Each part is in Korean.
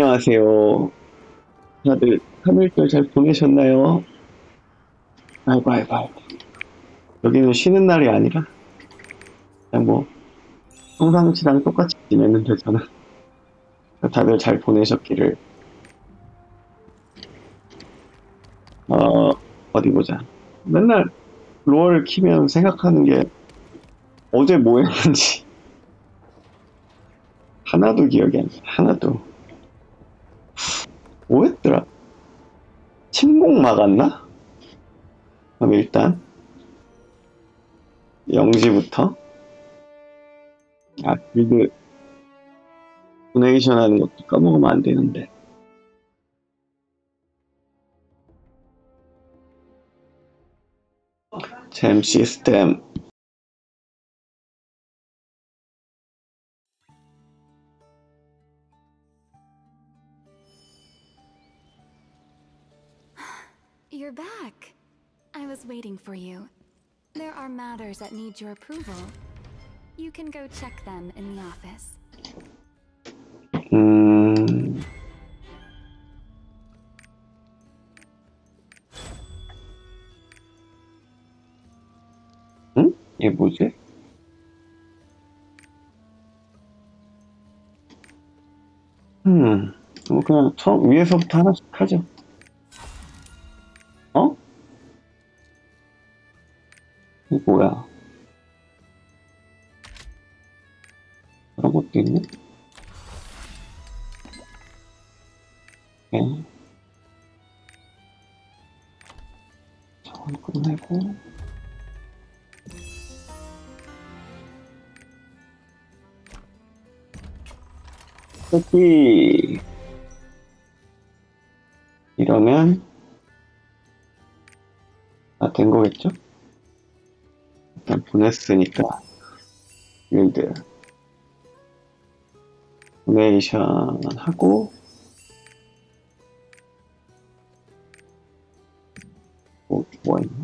안녕하세요. 다들 3일절 잘 보내셨나요? 아이고, 아이고, 아이고. 여기는 쉬는 날이 아니라, 그냥 뭐, 평상시랑 똑같이 지냈는데, 저는. 다들 잘 보내셨기를, 어, 어디 보자. 맨날 롤 키면 생각하는 게, 어제 뭐 했는지, 하나도 기억이 안 나. 하나도. 뭐 했더라? 침묵 막았나? 그럼 일단, 0시부터, 빌드 도네이션 하는 것도 까먹으면 안 되는데. 잼 시스템. You're back. I was waiting for you. There are matters that need your approval. You can go check them in the office. 응? 이게 뭐지? 뭐 그냥 처음 위에서부터 하나씩 하죠. 어? 이게 뭐야? 그런 것도 있네? 네. 저건 끝내고. 여기 이러면 된 거겠죠? 일단 보냈으니까 빌드 도네이션 하고 뭐 있나?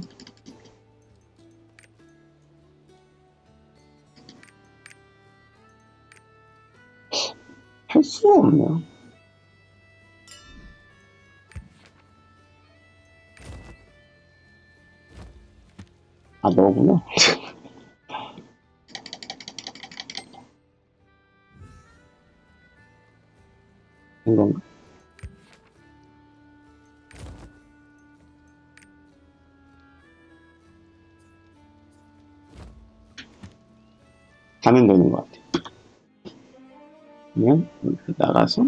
할 수가 없네요. 너구나. 된 건가? 가면 되는 것 같아. 그러면 이렇게 나가서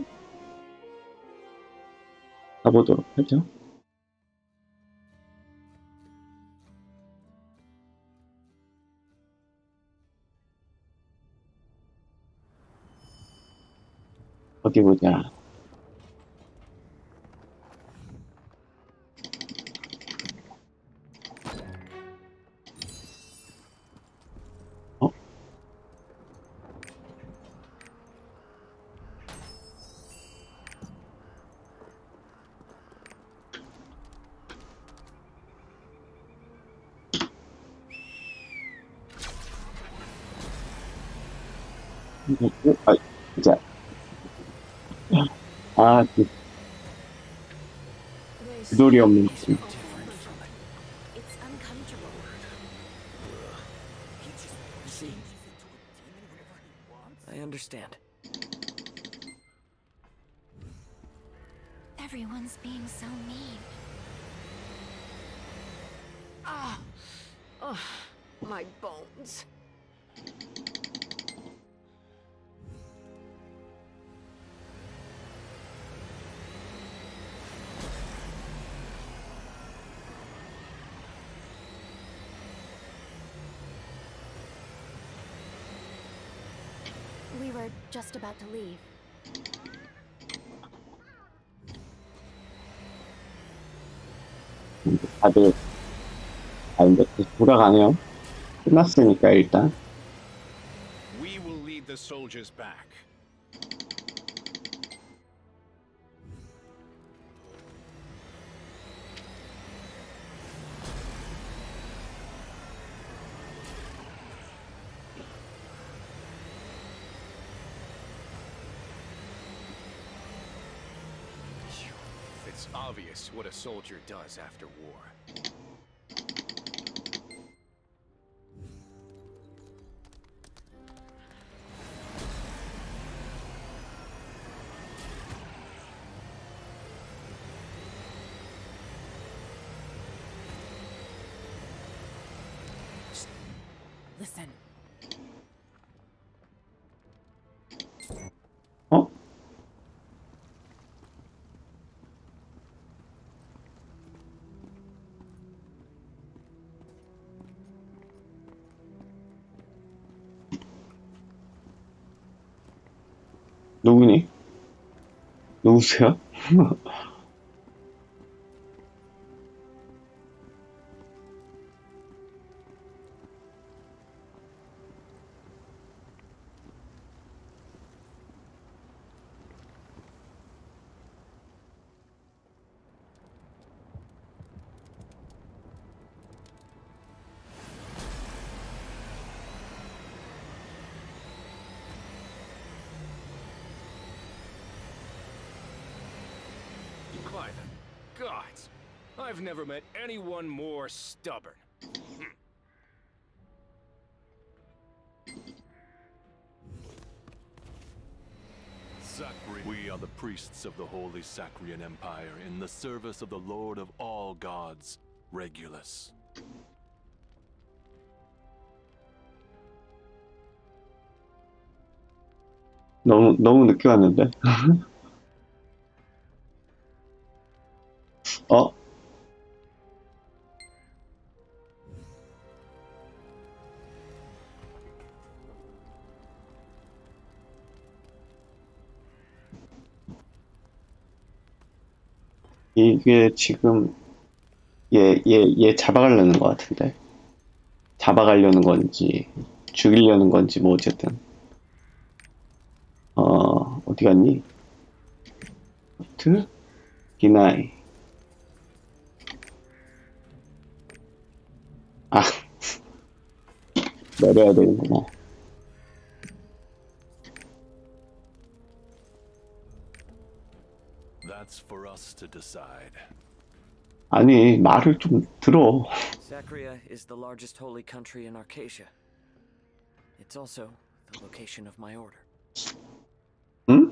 가보도록 하죠. 어디 보자. 어? 진짜. 유도리 없는 거지. It's uncomfortable. See? I understand. Everyone's being so mean. Oh, my bones. We were just about to leave. 다들 이제 돌아가네요. 끝났으니까 일단. We will lead the soldiers back. It's obvious what a soldier does after war. Listen. 어? 누구니? 누구세요? Cliven, gods, I've never met anyone more stubborn. We are the priests of the Holy Sacrian Empire in the service of the Lord of all gods, Regulus. 너무 늦게 왔는데? 어? 이게 지금 얘 잡아가려는 것 같은데. 잡아가려는 건지 죽이려는 건지 뭐 어쨌든 어디 갔니? 디나이. 아 내려야 되는구나. That's for us to decide. 아니 말을 좀 들어. Sacria is the largest holy country in Arcasia. It's also the location of my order. 응?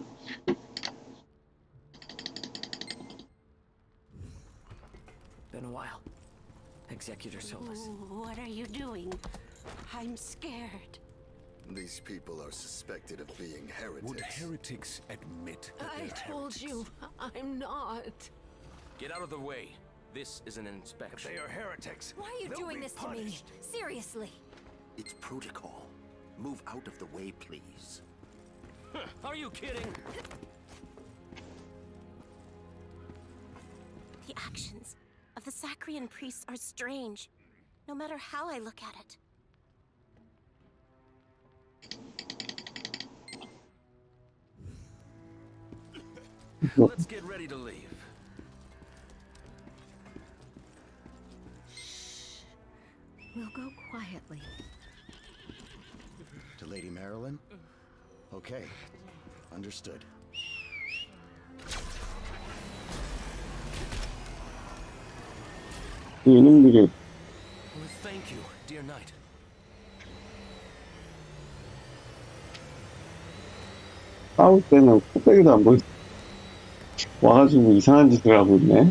Been a while. Executor Solus. What are you doing? I'm scared. These people are suspected of being Would heretics. heretics admit that I they're told heretics? you, I'm not. Get out of the way. This is an If inspection. they are heretics, Why are you they'll doing be this to me? punished. Seriously. It's protocol. Move out of the way, please. Are you kidding? The actions of the Sacrian priests are strange, no matter how I look at it. Let's get ready to leave. We'll go quietly. To Lady Marilyn? Okay. Understood. 이놈들이 Well, thank you, dear knight. 싸울 때는 코빼기도 안 보이. 와가지고 이상한 짓을 하고 있네.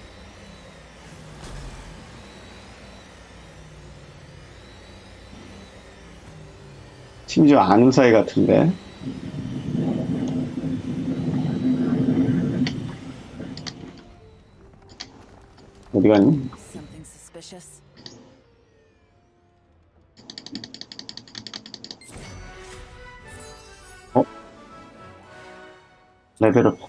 심지어 아는 사이 같은데. 어디 갔니? Something suspicious? 레벨업.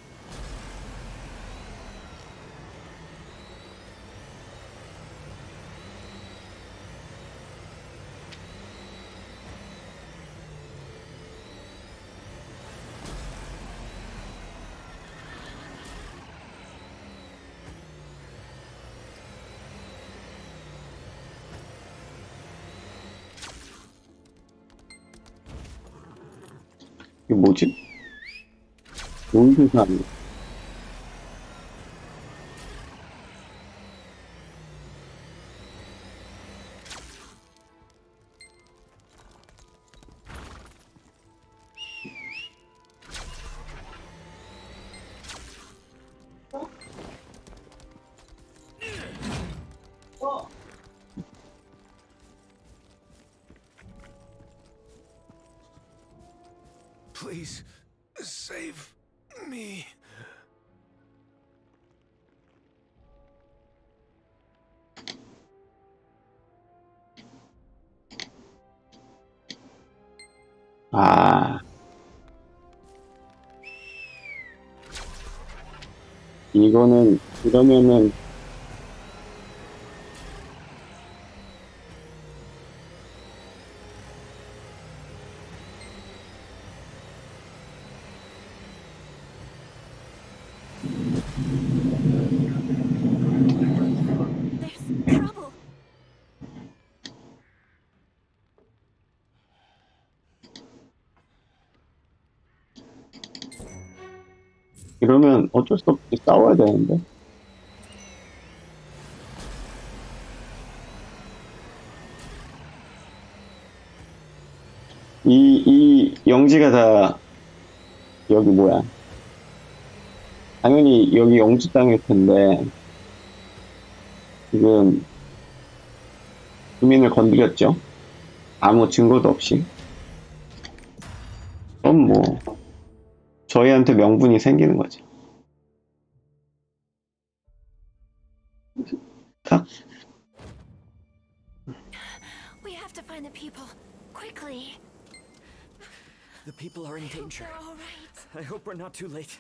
이게 뭐지? 뭔 세상이야? Please, save me. 아, 이러면은, There's trouble. 이러면 어쩔 수 없이 싸워야 되는데. 이 영지가 다, 여기 뭐야. 당연히 여기 영지 땅일 텐데, 지금, 주민을 건드렸죠? 아무 증거도 없이. 그럼 뭐, 저희한테 명분이 생기는 거죠. 딱, We have to find the people. Quickly. The people are in danger. They're all right. I hope we're not too late.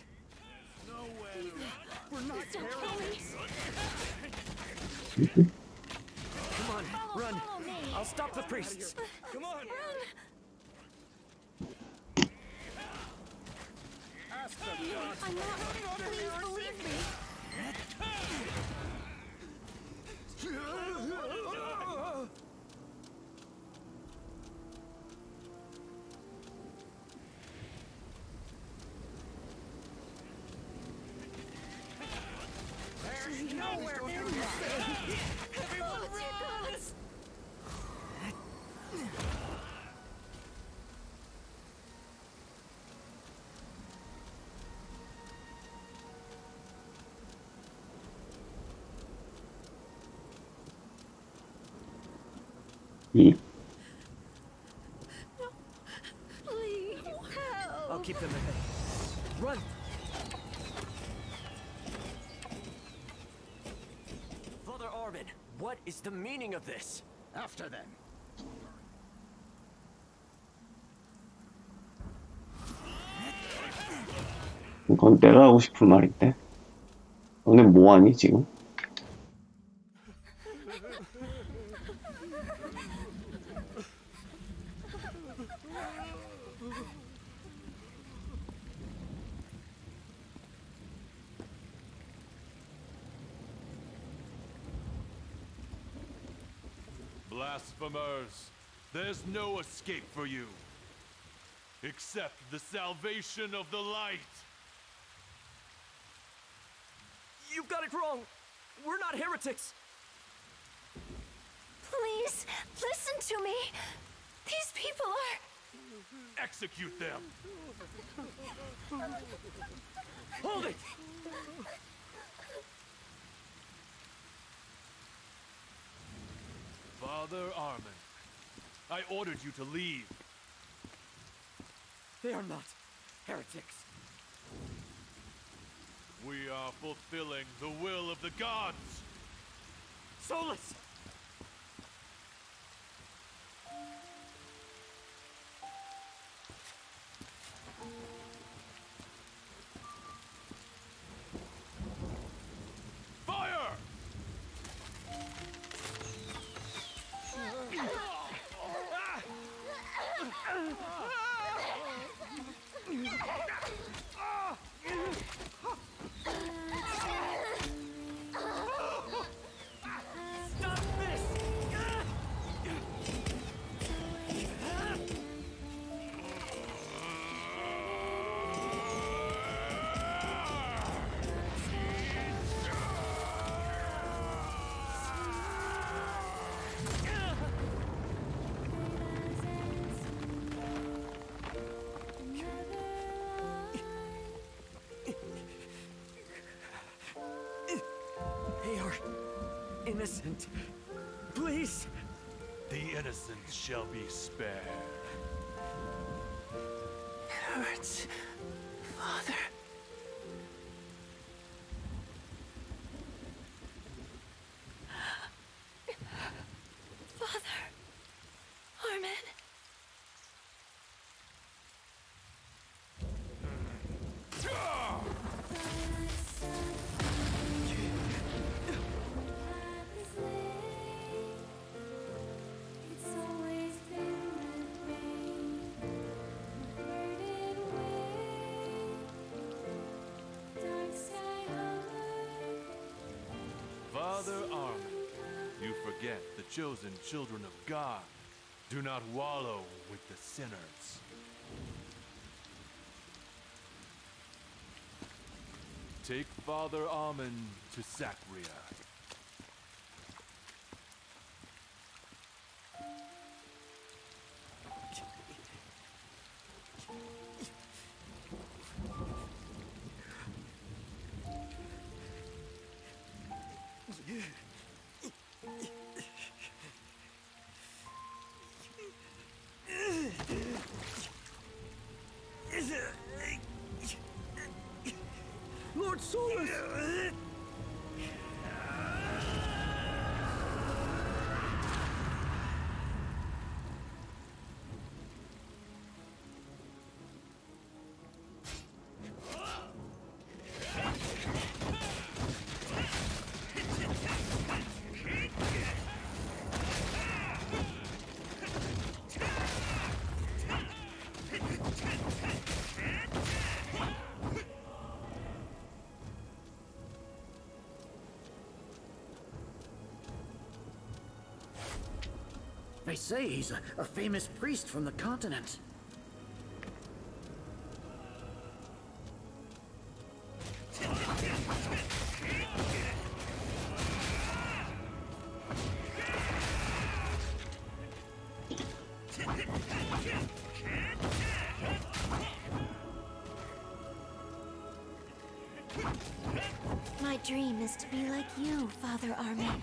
Please don't kill me. Come on, run. Follow me. I'll stop the priests. Come on. Run. I'm not. Please believe me. There's nowhere near Oh, dear gods. 이, Please help. I'll keep them at bay. Run! Father Armin, what is the meaning of this? After them. 이건 내가 하고 싶은 말인데. 너네 뭐하니, 지금? Blasphemers, there's no escape for you, except the salvation of the light. You've got it wrong! We're not heretics! Please listen to me. These people are. Execute them! Hold it! Father Armin, I ordered you to leave. They are not heretics. We are fulfilling the will of the gods. Solus! Fire! Stop this! They are innocent. Please. The innocent shall be spared. hurts, Father. Father. Armin. Father Armin, you forget the chosen children of God. Do not wallow with the sinners. Take Father Armin to Sacria. Lord Solus! They say he's a famous priest from the continent. My dream is to be like you, Father Armin.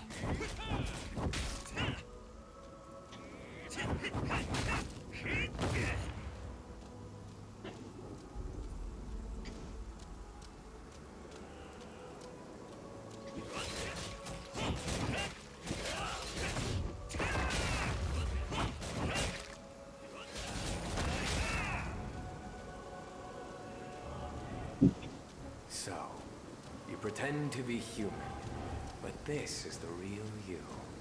So, you pretend to be human, but this is the real you.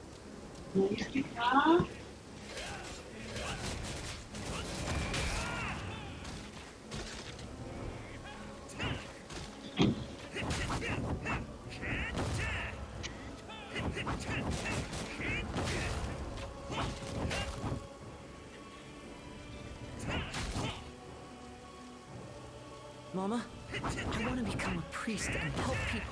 Mama, I want to become a priest and help people.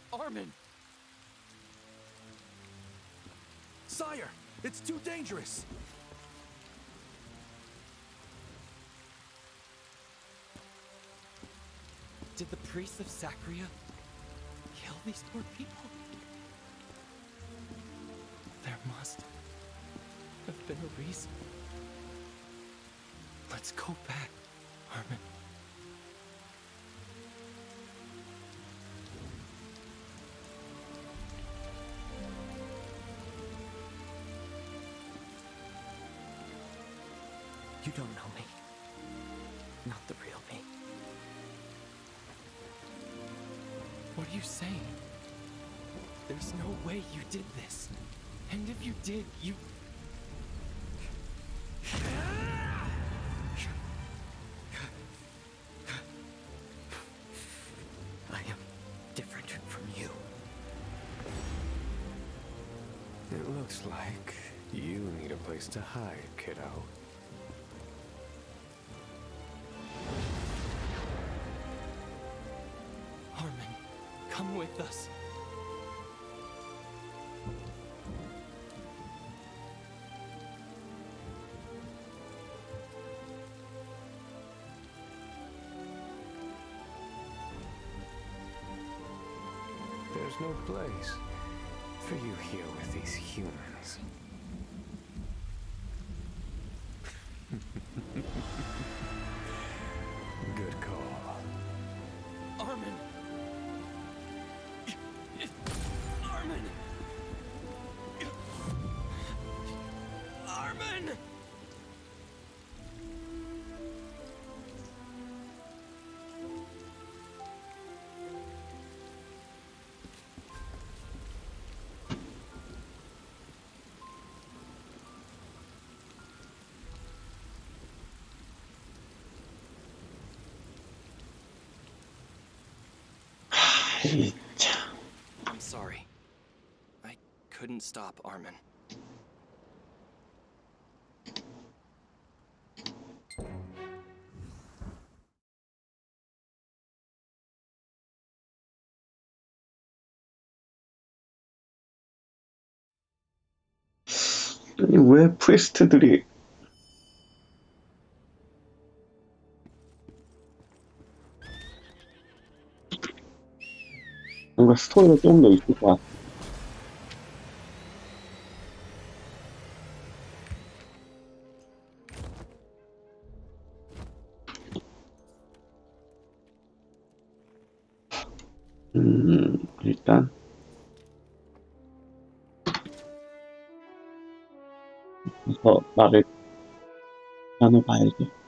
Armin! Sire, it's too dangerous! Did the priests of Sacria kill these poor people? There must have been a reason. Let's go back, Armin. You don't know me. Not the real me. What are you saying? There's no way you did this. And if you did, you... I am different from you. It looks like you need a place to hide, kiddo. Armin, come with us. There's no place for you here with these humans. Good call. Armin! Armin! Armin! I'm sorry. I couldn't stop Armin. 아니 왜 프리스트들이 뭔가 스토리가 좀 더 있을 것 같아. 일단 그래서 말을 나눠봐야지.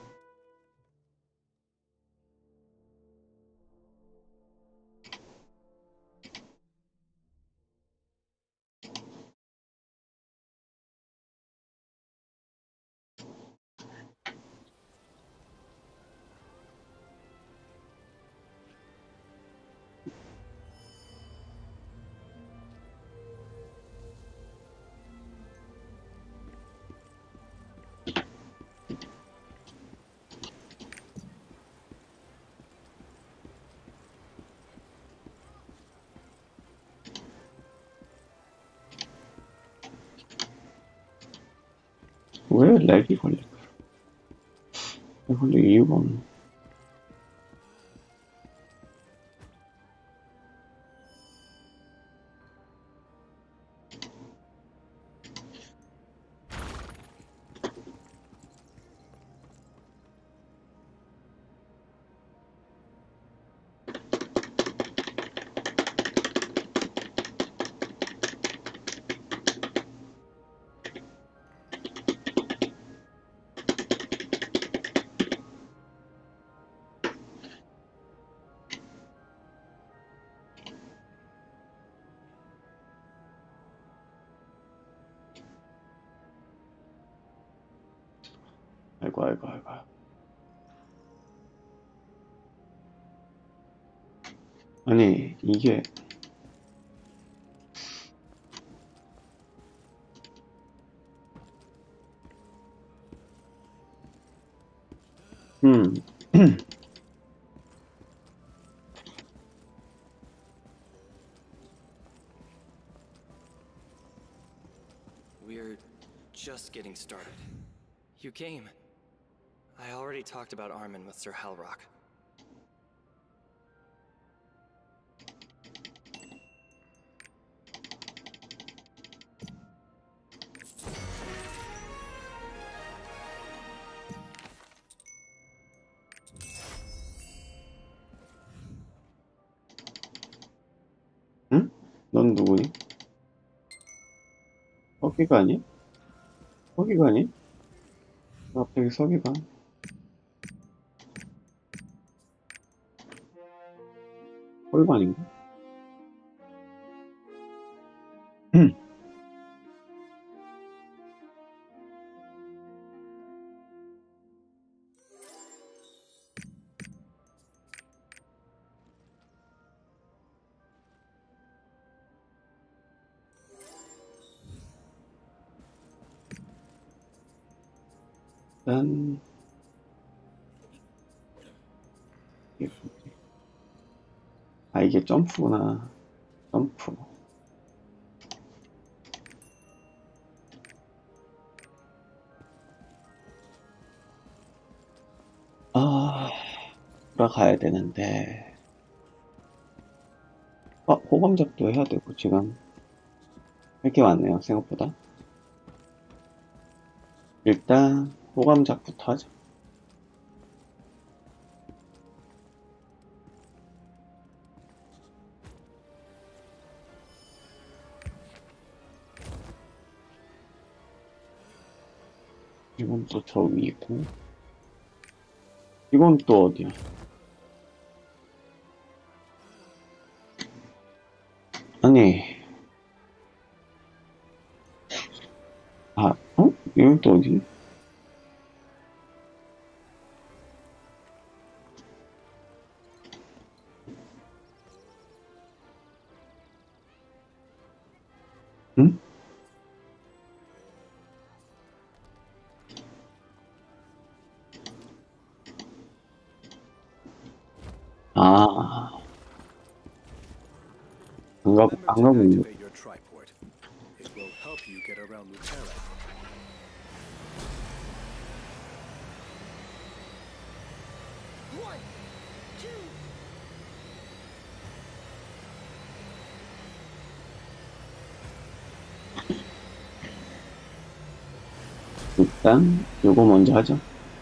왜 렉이 걸릴까? 걸릴 이유가 없네. 아이고. 아니, 이게. We're just getting started. You came. I already talked about Armin with Sir Halrock. 응? 넌 누구니? 서기관이? 서기관이? 갑자기 서기관? 서기관인가? 짠. 아, 이게 점프구나. 점프. 아, 돌아가야 되는데. 호감작도 해야 되고, 지금. 할 게 많네요, 생각보다. 일단, 호감작부터 하자. 이건 또 저 위고. 이건 또 어디야? 아니. 이건 또 어디? 응? 안 가보네. 일단 요거 먼저 하죠.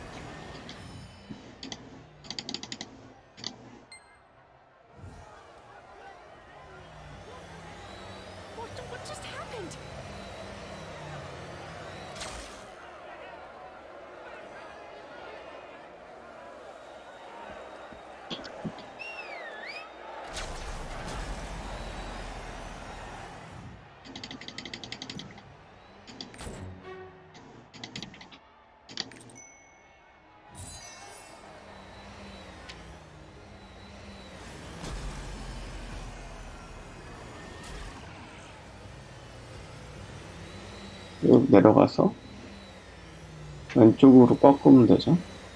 What just happened? 여기 내려가서 왼쪽으로 꺾으면 되죠.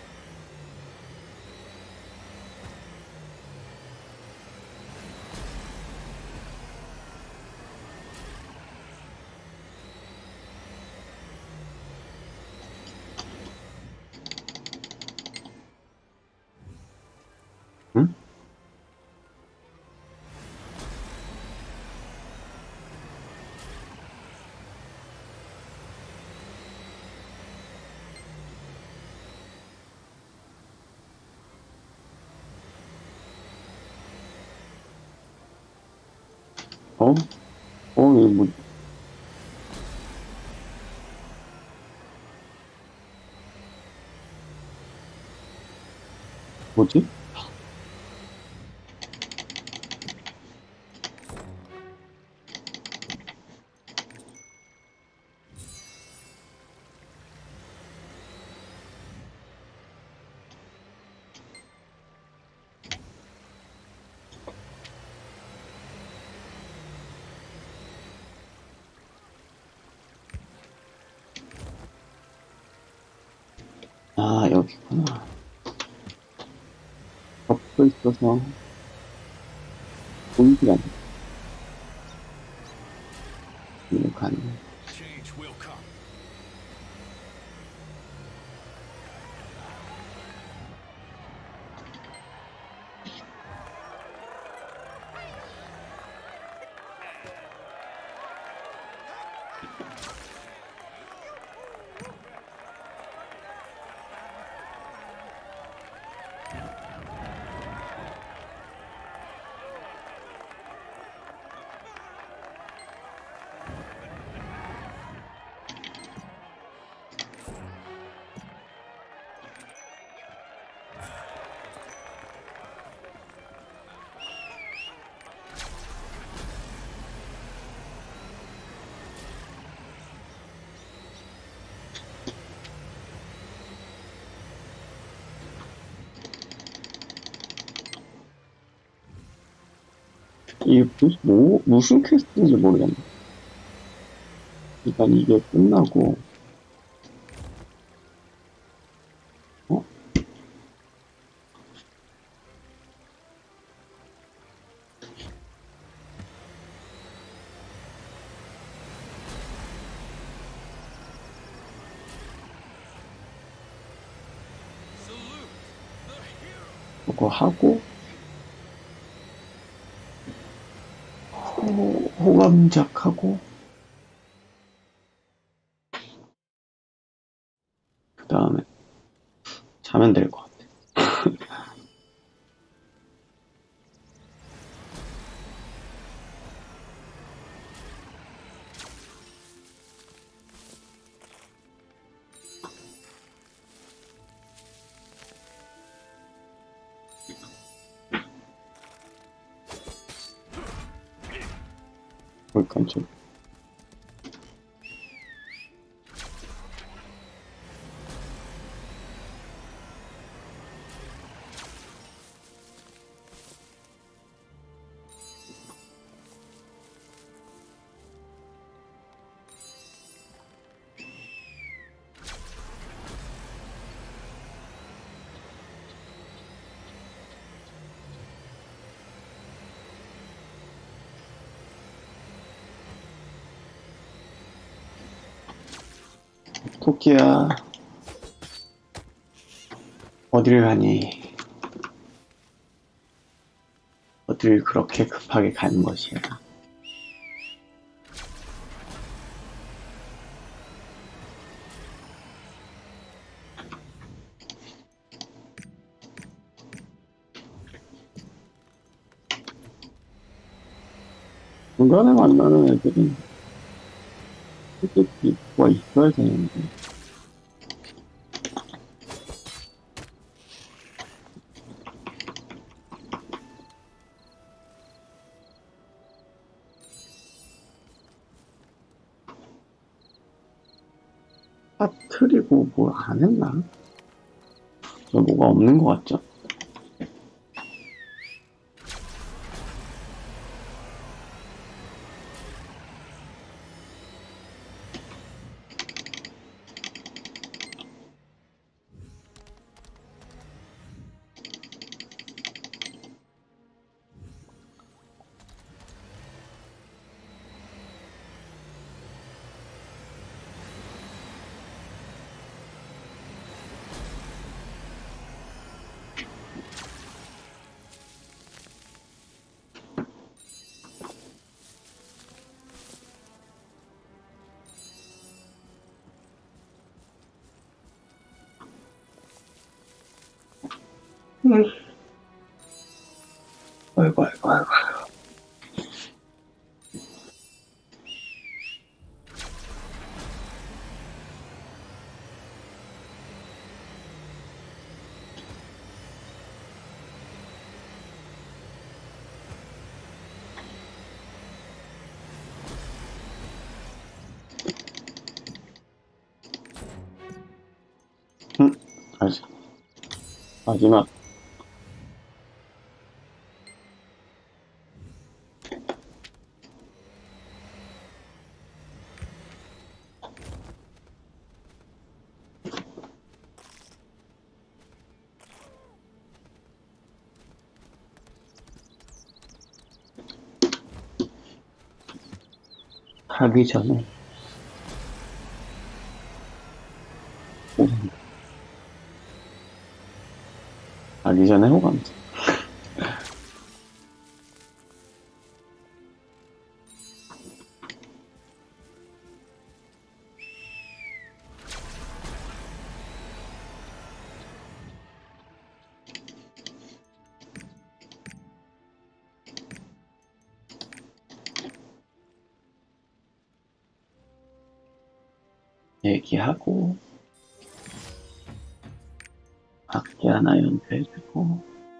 응? 이거 뭐지? 여기구나. 덮고 있어서 보이지 않네. 이렇게 가네. will come. 이게 무슨 퀘스트인지 모르겠네. 일단 이게 끝나고, 그거 하고, 호감작하고, 그 다음에 자면 될 것 같아. 깜짝. 토끼야, 어딜 가니? 어딜 그렇게 급하게 가는 것이야? 중간에 만나는 애들은 솔직히 뭐가 있어야 되는데. 빠트리고 뭐 안 했나? 저 뭐가 없는 것 같죠? 아이고. 마지막. 가기 전에 가기 전에 호감자. 얘기하고 악기 하나 연주해주고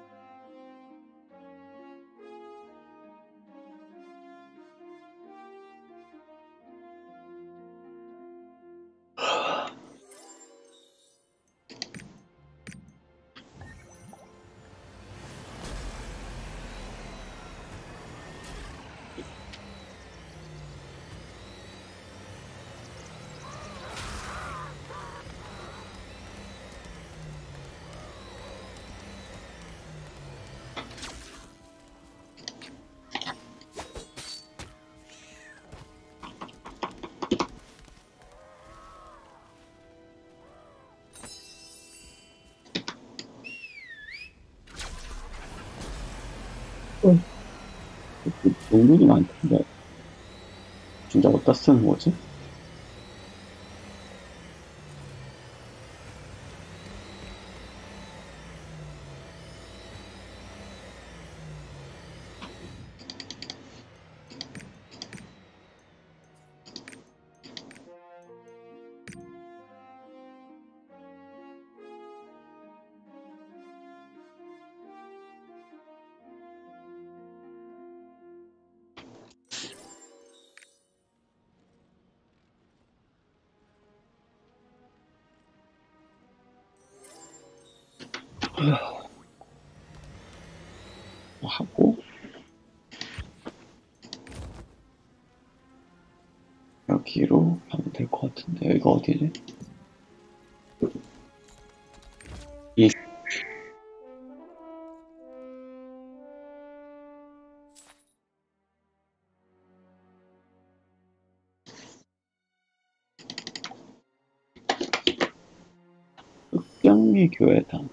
은근히 많던데 진짜 어디다 쓰는 거지? 하고 여기로 가면 될 것 같은데 여기가 어디지? 이 흑경리 교회당.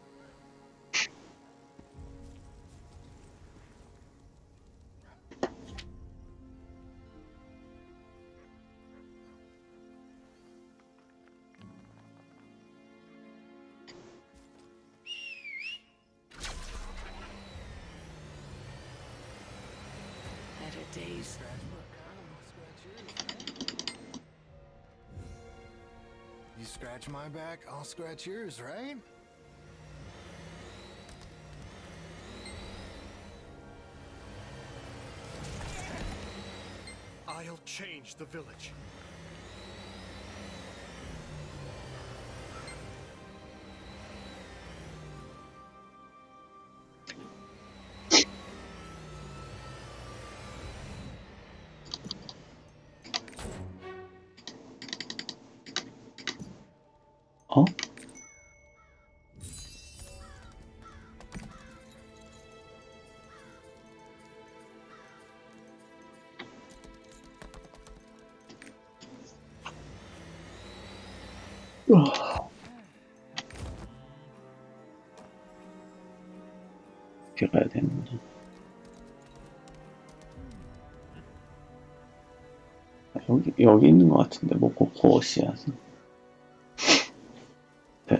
Days. You scratch my back, I'll scratch yours, right? I'll change the village. 어? 이렇게 가야 되는구나. 여기 있는 것 같은데, 뭐, 코코시아서. 네.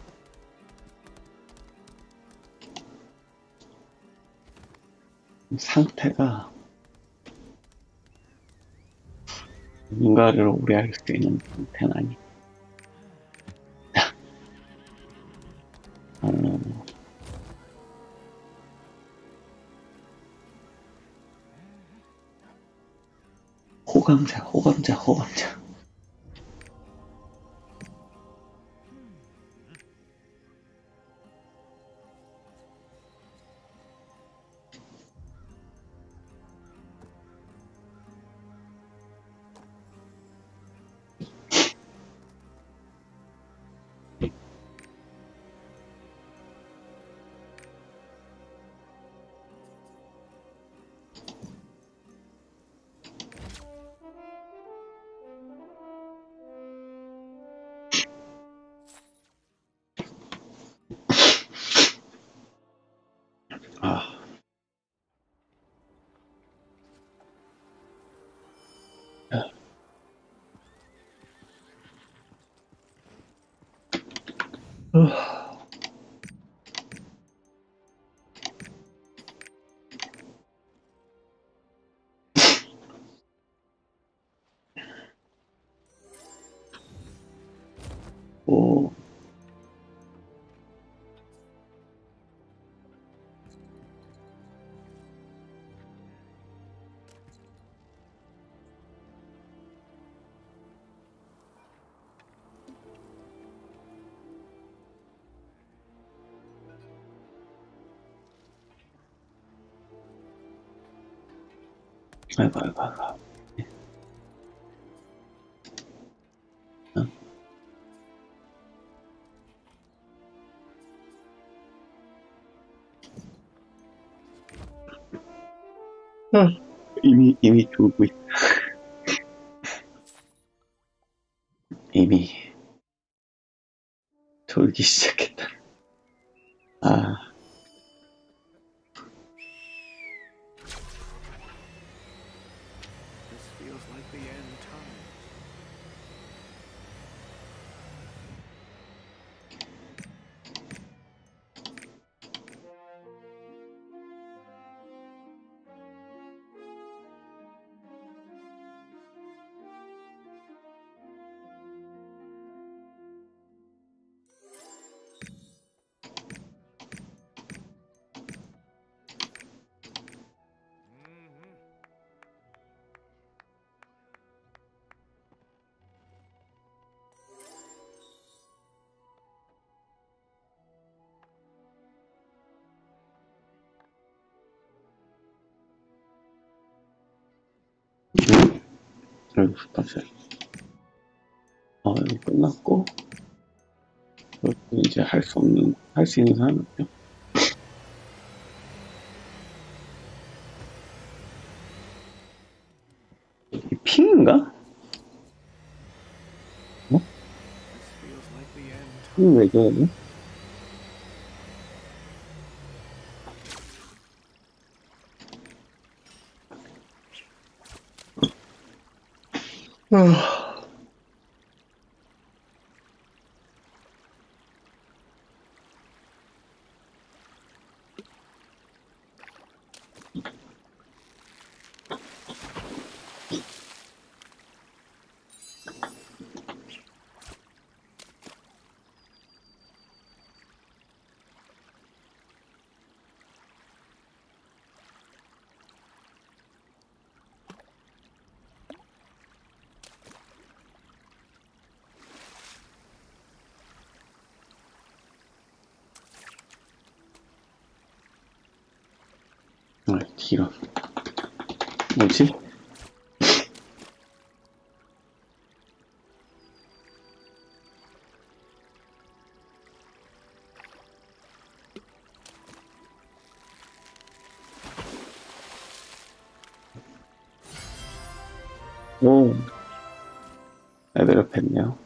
상태가, 뭔가를 오래 할 수 있는 상태는 아니. 호감자. 오. 아이고, 아이고, 아이고. 이미 졸고 있다. 이미 졸기 시작했다. 아. This feels like the end time. 아이고, 봤어요. 이거 끝났고, 이제 할 수 있는 사람이 없죠. 이 핑인가? 어? 핑 왜 줘야 돼? 길어. 뭐지? 오, 레벨업 했네요.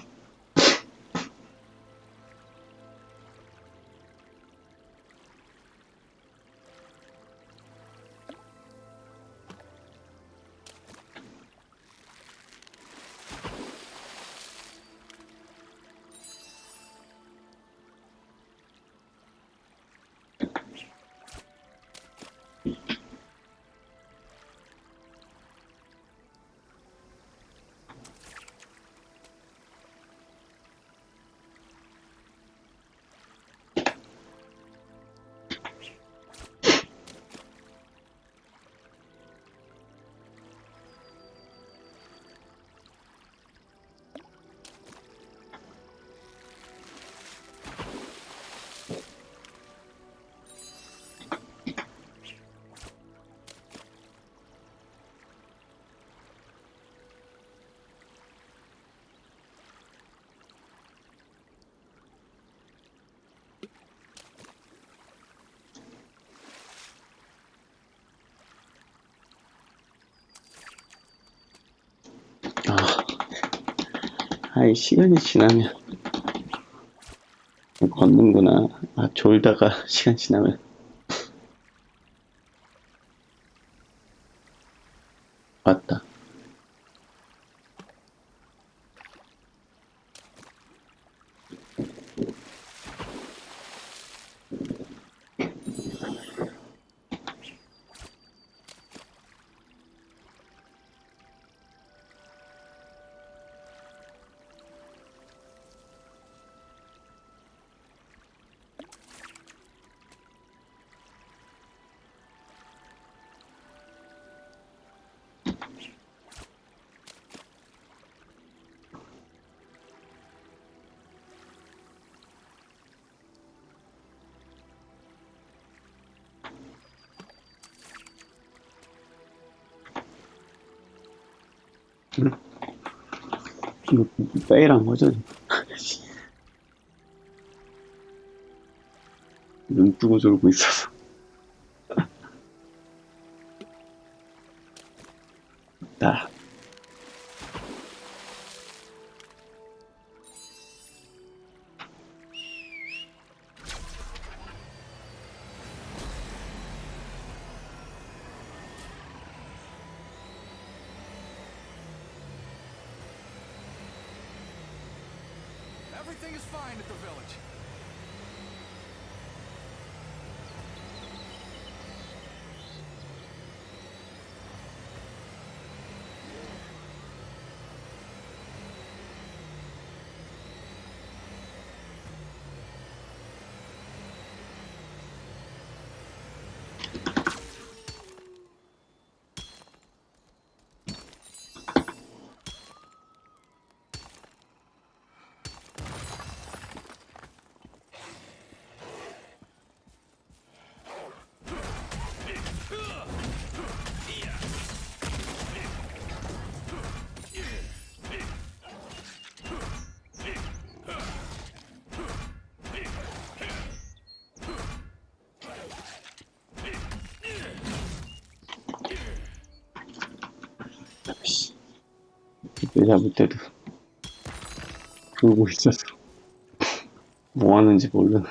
아이, 시간이 지나면 걷는구나. 졸다가 시간 지나면. 맞다. 이거 빼이란 거죠? 눈 뜨고 졸고 있어서. 나. Everything is fine at the village. 왜 잡을 때도 그러고 있어서 뭐 하는지 모르는.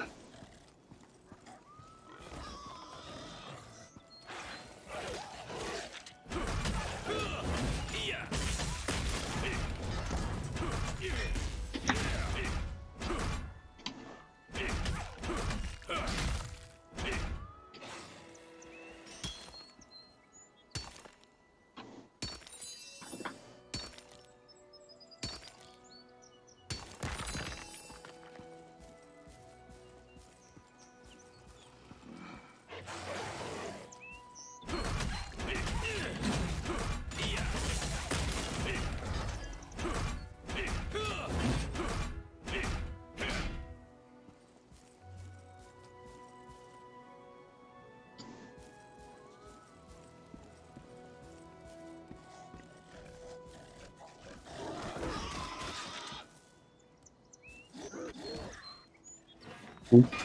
응?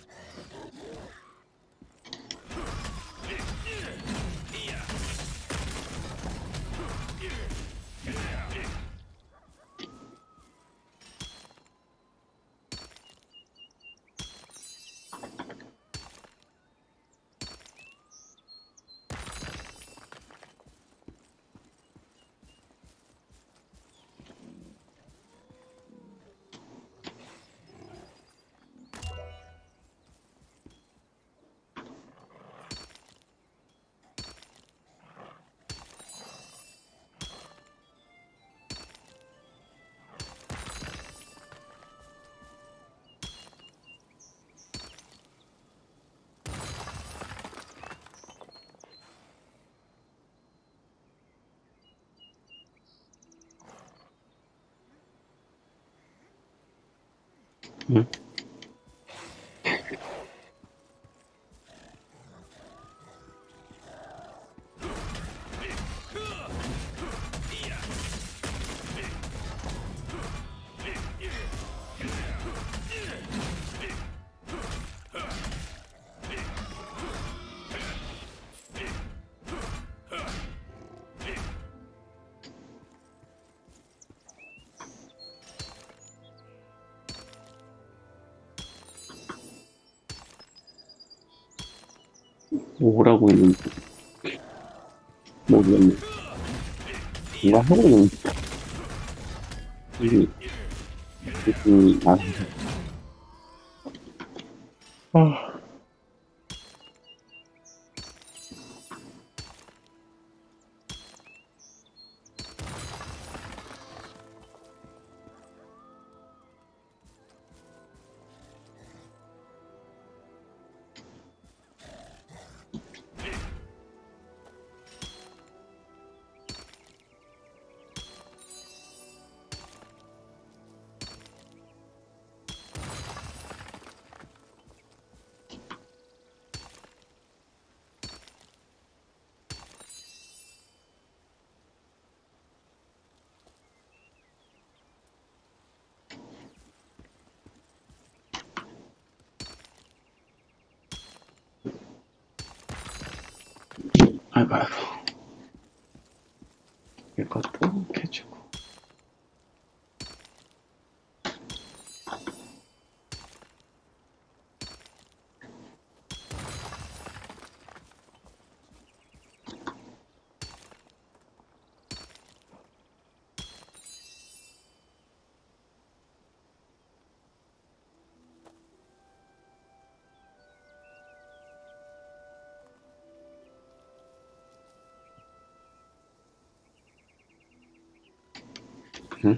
응? 뭐라고 있는지 모르겠네. 뭔가 하고 있는지. 이게 아. 아이고 아이고. 이것도 해주고. 응?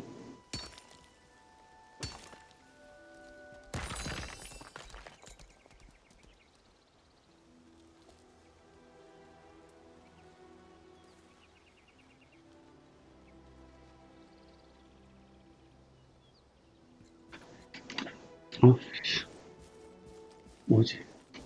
뭐지?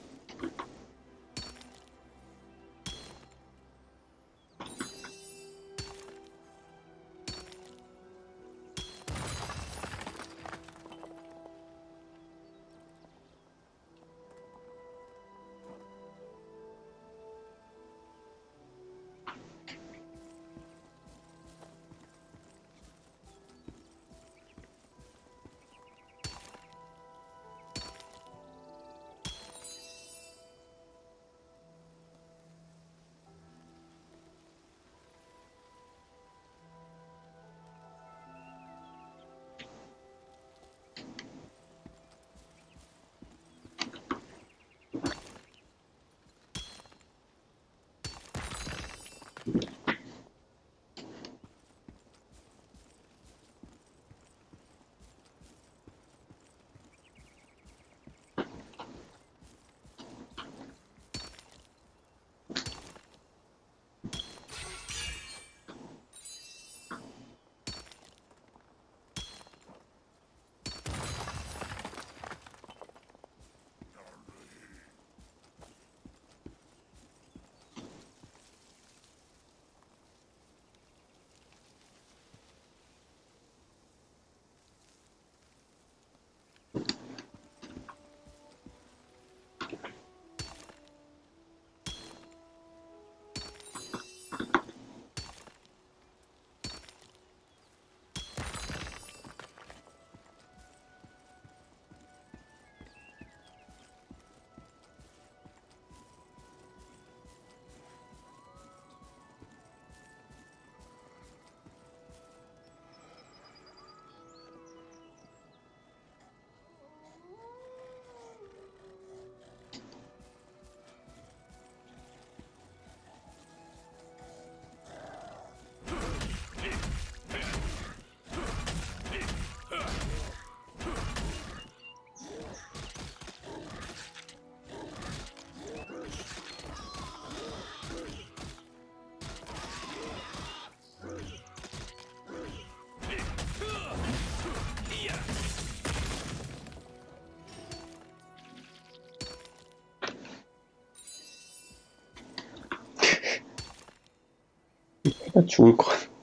나 죽을 것 같아.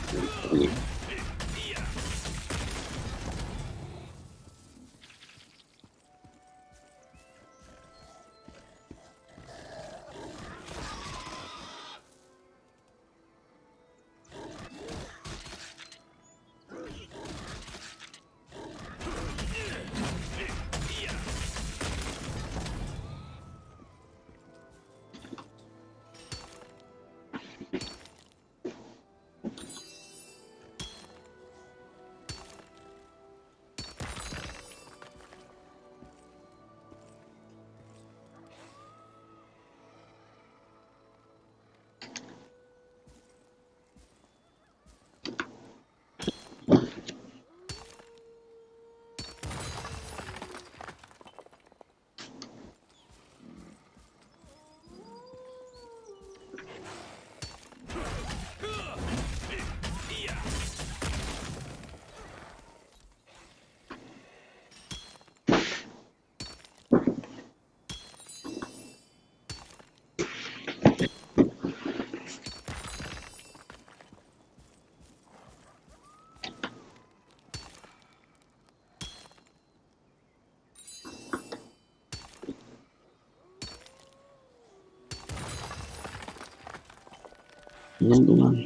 이 정도만.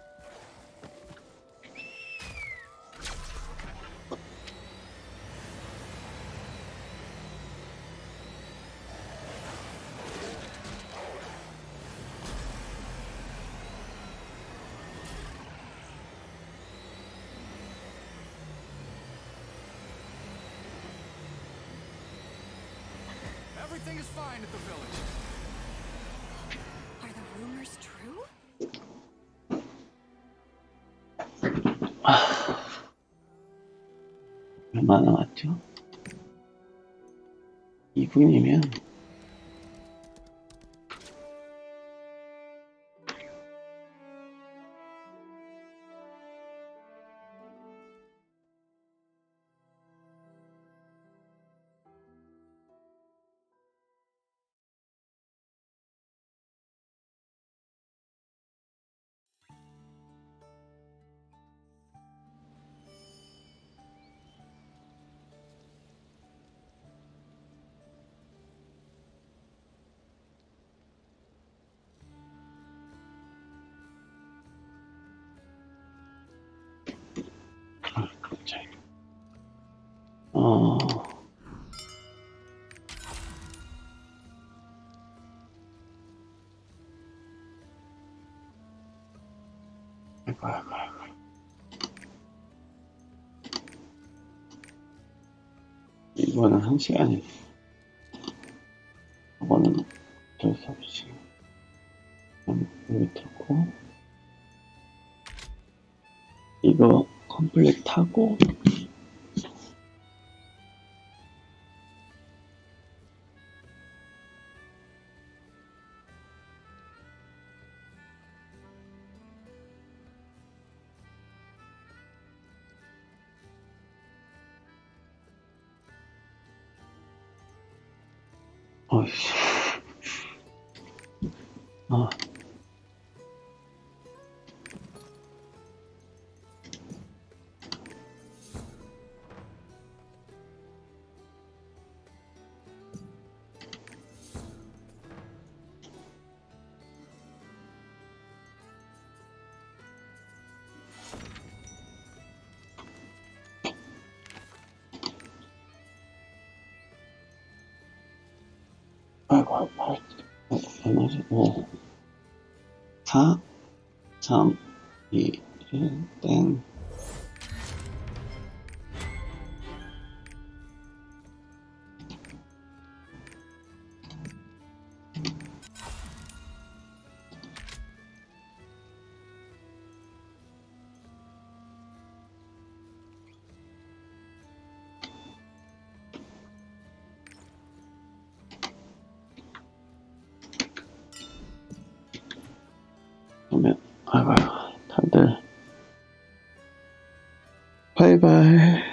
Everything is fine at the village. Are the rumors true? 얼마 남았죠? 2분이면 이거는 1시간이네. 이거는 어쩔 수 없이 여기 들고 이거 컴플렉 타고 어이씨. 아이고, 5, 4, 3, 2, 1, 땡. 그러면, 아이고, 다들, 바이바이.